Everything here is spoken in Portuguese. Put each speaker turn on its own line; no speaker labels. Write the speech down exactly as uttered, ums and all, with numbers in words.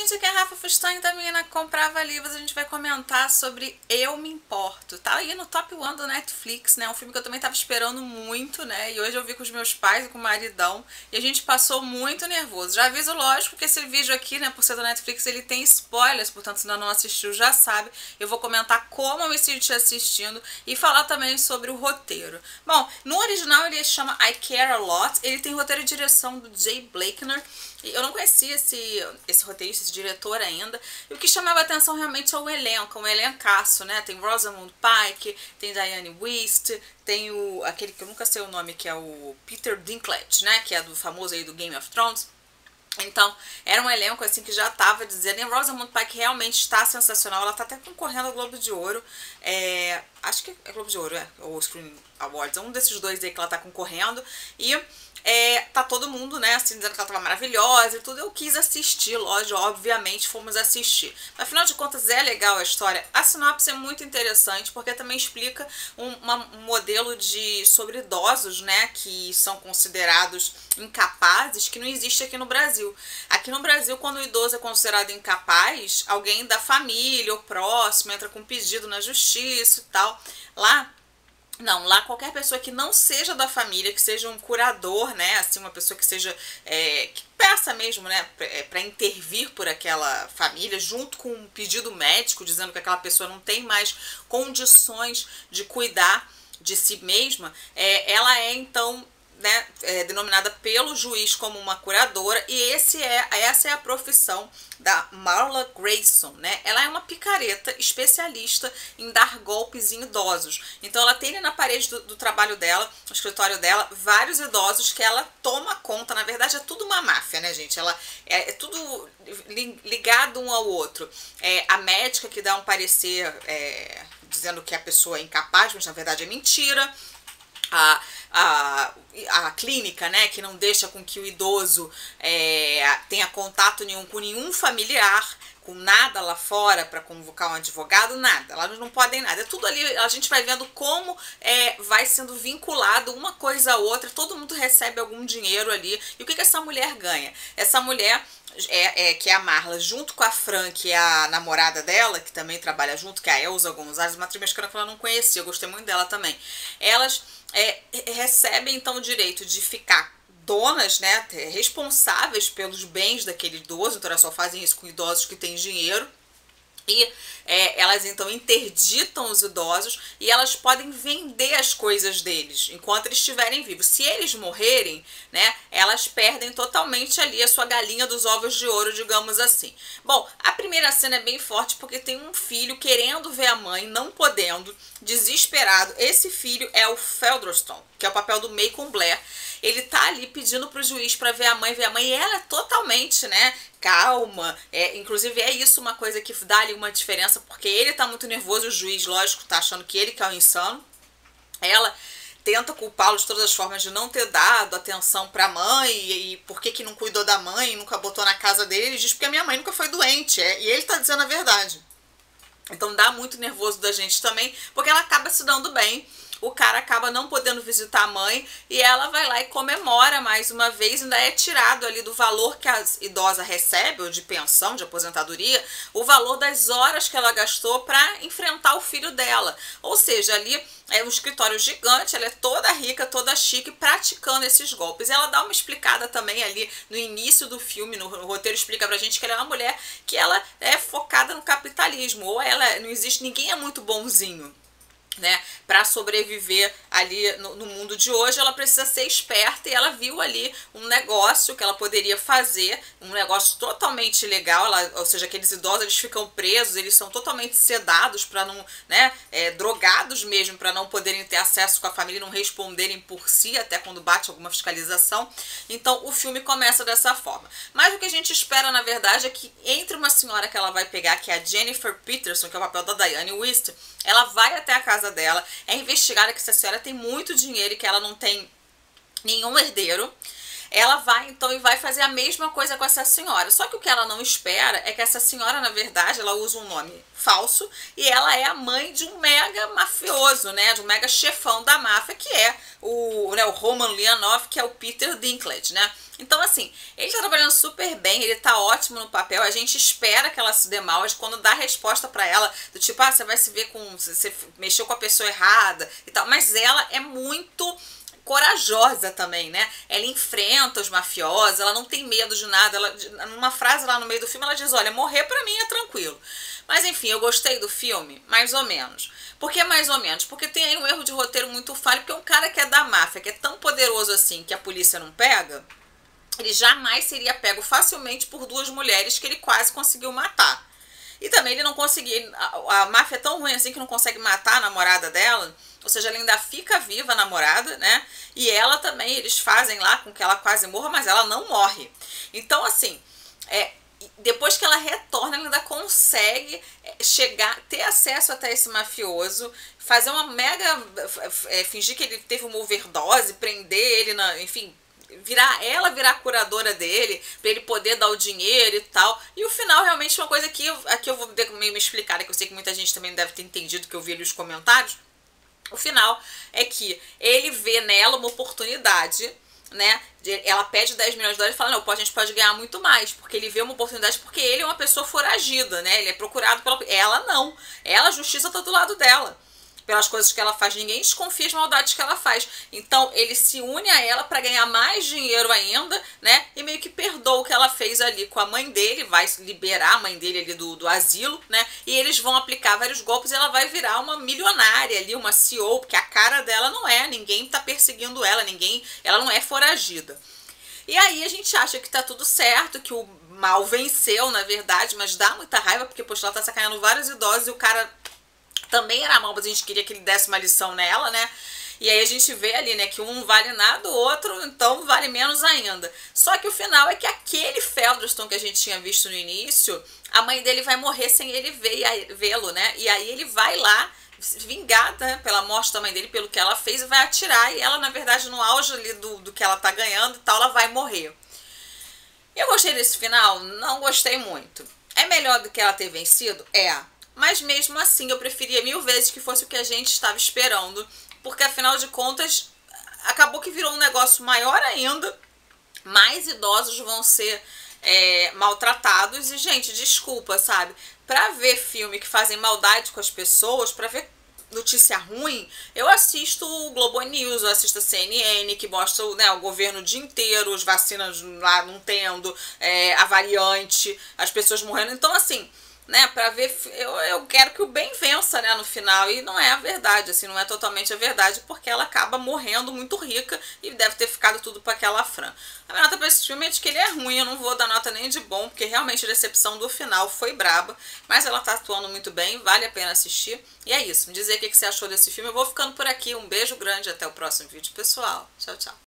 gente, aqui é a Rafa Fustan, da menina que comprava livros. A gente vai comentar sobre Eu Me Importo. Tá aí no top um do Netflix, né? Um filme que eu também tava esperando muito, né? E hoje eu vi com os meus pais e com o maridão. E a gente passou muito nervoso. Já aviso, lógico, que esse vídeo aqui, né, por ser do Netflix, ele tem spoilers. Portanto, se ainda não assistiu, já sabe. Eu vou comentar como eu me senti assistindo e falar também sobre o roteiro. Bom, no original ele se chama I Care A Lot. Ele tem roteiro e direção do Jay Blakener. Eu não conhecia esse, esse roteirista, esse diretor ainda. E o que chamava a atenção realmente é o elenco, um elencaço, né? Tem Rosamund Pike, tem Diane Wiest, tem o, aquele que eu nunca sei o nome, que é o Peter Dinklage, né? Que é do famoso aí do Game of Thrones. Então, era um elenco assim que já estava dizendo, e a Rosamund Pike realmente está sensacional, ela está até concorrendo ao Globo de Ouro, é, acho que é Globo de Ouro, é, ou Screen Awards, é um desses dois aí que ela está concorrendo, e é, tá todo mundo, né, assim, dizendo que ela estava maravilhosa e tudo. Eu quis assistir, lógico, obviamente fomos assistir. Mas, afinal de contas, é legal a história. A sinopse é muito interessante, porque também explica um, uma, um modelo de sobre idosos, né, que são considerados incapazes, que não existe aqui no Brasil. Aqui no Brasil, quando o idoso é considerado incapaz, alguém da família ou próximo entra com um pedido na justiça e tal. Lá, não, lá qualquer pessoa que não seja da família, que seja um curador, né, assim, uma pessoa que seja, é, que peça mesmo, né, para intervir por aquela família, junto com um pedido médico, dizendo que aquela pessoa não tem mais condições de cuidar de si mesma, é, ela é, então, né, é, denominada pelo juiz como uma curadora, e esse é, essa é a profissão da Marla Grayson, né? Ela é uma picareta especialista em dar golpes em idosos. Então ela tem ali na parede do, do trabalho dela, no escritório dela, vários idosos que ela toma conta. Na verdade é tudo uma máfia, né, gente? Ela é, é tudo ligado um ao outro. É, a médica que dá um parecer é, dizendo que a pessoa é incapaz, mas na verdade é mentira. A, a, a clínica, né, que não deixa com que o idoso é, tenha contato nenhum com nenhum familiar, com nada lá fora para convocar um advogado, nada, elas não podem nada, é tudo ali, a gente vai vendo como é, vai sendo vinculado uma coisa a outra, todo mundo recebe algum dinheiro ali. E o que, que essa mulher ganha? Essa mulher É, é, que é a Marla, junto com a Fran, que é a namorada dela, que também trabalha junto, que é a Elza Gonzalez, uma atriz mexicana que eu não conhecia, eu gostei muito dela também. Elas é, recebem então o direito de ficar donas, né, responsáveis pelos bens daquele idoso, então elas só fazem isso com idosos que têm dinheiro. E é, elas então interditam os idosos e elas podem vender as coisas deles enquanto eles estiverem vivos. Se eles morrerem, né, elas perdem totalmente ali a sua galinha dos ovos de ouro, digamos assim. Bom, a primeira cena é bem forte porque tem um filho querendo ver a mãe, não podendo, desesperado. Esse filho é o Featherston, que é o papel do Macon Blair. Ele tá ali pedindo pro juiz para ver a mãe, ver a mãe, e ela é totalmente, né, calma. É, inclusive é isso uma coisa que dá ali uma diferença, porque ele tá muito nervoso, o juiz, lógico, tá achando que ele que é o insano. Ela tenta culpá-lo de todas as formas de não ter dado atenção pra mãe, e, e por que que não cuidou da mãe, nunca botou na casa dele. Ele diz porque a minha mãe nunca foi doente, é, e ele tá dizendo a verdade. Então dá muito nervoso da gente também, porque ela acaba se dando bem. O cara acaba não podendo visitar a mãe e ela vai lá e comemora mais uma vez. Ainda é tirado ali do valor que a idosa recebe, ou de pensão, de aposentadoria, o valor das horas que ela gastou para enfrentar o filho dela. Ou seja, ali é um escritório gigante, ela é toda rica, toda chique, praticando esses golpes. Ela dá uma explicada também ali no início do filme, no roteiro explica pra gente que ela é uma mulher que ela é focada no capitalismo, ou ela não existe, ninguém é muito bonzinho, né, para sobreviver ali no, no mundo de hoje. Ela precisa ser esperta e ela viu ali um negócio que ela poderia fazer, um negócio totalmente legal. Ela, ou seja, aqueles idosos, eles ficam presos, eles são totalmente sedados para não, né, é, drogados mesmo, para não poderem ter acesso com a família, não responderem por si, até quando bate alguma fiscalização. Então o filme começa dessa forma. Mas o que a gente espera, na verdade, é que entre uma senhora que ela vai pegar, que é a Jennifer Peterson, que é o papel da Diane Wiest, ela vai até a casa dela, é investigada que essa senhora tem muito dinheiro e que ela não tem nenhum herdeiro. ela vai então e vai fazer a mesma coisa com essa senhora. Só que o que ela não espera é que essa senhora, na verdade, ela usa um nome falso e ela é a mãe de um mega mafioso, né, de um mega chefão da máfia, que é o, né, o Roman Leonov, que é o Peter Dinklage, né. Então, assim, ele tá trabalhando super bem, ele tá ótimo no papel, a gente espera que ela se dê mal, quando dá resposta pra ela, do tipo, ah, você vai se ver com, você mexeu com a pessoa errada e tal, mas ela é muito corajosa também, né? Ela enfrenta os mafiosos, ela não tem medo de nada, ela, numa frase lá no meio do filme, ela diz, olha, morrer pra mim é tranquilo. Mas enfim, eu gostei do filme, mais ou menos. Por que mais ou menos? Porque tem aí um erro de roteiro muito falho, porque um cara que é da máfia, que é tão poderoso assim, que a polícia não pega, ele jamais seria pego facilmente por duas mulheres que ele quase conseguiu matar. E também ele não conseguiu, a, a máfia é tão ruim assim que não consegue matar a namorada dela, ou seja, ela ainda fica viva, a namorada, né? E ela também, eles fazem lá com que ela quase morra, mas ela não morre. Então, assim, é, depois que ela retorna, ela ainda consegue chegar, ter acesso até esse mafioso, fazer uma mega, é, fingir que ele teve uma overdose, prender ele, na, enfim, virar ela virar curadora dele, pra ele poder dar o dinheiro e tal. E o final realmente é uma coisa que eu, aqui eu vou meio me explicar, que eu sei que muita gente também deve ter entendido, que eu vi ali os comentários. O final é que ele vê nela uma oportunidade, né? Ela pede dez milhões de dólares e fala, não, a gente pode ganhar muito mais, porque ele vê uma oportunidade, porque ele é uma pessoa foragida, né? Ele é procurado pela... Ela não. Ela, a justiça tá do lado dela. Pelas coisas que ela faz, ninguém desconfia as maldades que ela faz. Então, ele se une a ela para ganhar mais dinheiro ainda, né? E meio que perdoa o que ela fez ali com a mãe dele, vai liberar a mãe dele ali do, do asilo, né? E eles vão aplicar vários golpes e ela vai virar uma milionária ali, uma C E O, porque a cara dela não é, ninguém tá perseguindo ela, ninguém, ela não é foragida. E aí a gente acha que tá tudo certo, que o mal venceu, na verdade, mas dá muita raiva, porque, poxa, ela tá sacaneando vários idosos e o cara também era mal, mas a gente queria que ele desse uma lição nela, né? E aí a gente vê ali, né, que um não vale nada, o outro, então, vale menos ainda. Só que o final é que aquele Feldstein que a gente tinha visto no início, a mãe dele vai morrer sem ele vê-lo, né? E aí ele vai lá, vingada, né, pela morte da mãe dele, pelo que ela fez, e vai atirar, e ela, na verdade, no auge ali do, do que ela tá ganhando e tal, ela vai morrer. Eu gostei desse final? Não gostei muito. É melhor do que ela ter vencido? É. Mas mesmo assim, eu preferia mil vezes que fosse o que a gente estava esperando, porque afinal de contas, acabou que virou um negócio maior ainda, mais idosos vão ser é, maltratados, e gente, desculpa, sabe, pra ver filme que fazem maldade com as pessoas, pra ver notícia ruim, eu assisto o Globo News, eu assisto a C N N, que mostra, né, o governo o dia inteiro, as vacinas lá não tendo, é, a variante, as pessoas morrendo, então assim... né, pra ver, eu, eu quero que o bem vença, né, no final, e não é a verdade, assim, não é totalmente a verdade, porque ela acaba morrendo muito rica e deve ter ficado tudo pra aquela Fran. A minha nota pra esse filme é de que ele é ruim, eu não vou dar nota nem de bom, porque realmente a decepção do final foi braba, mas ela tá atuando muito bem, vale a pena assistir, e é isso, me dizer o que você achou desse filme, eu vou ficando por aqui, um beijo grande, até o próximo vídeo, pessoal, tchau, tchau.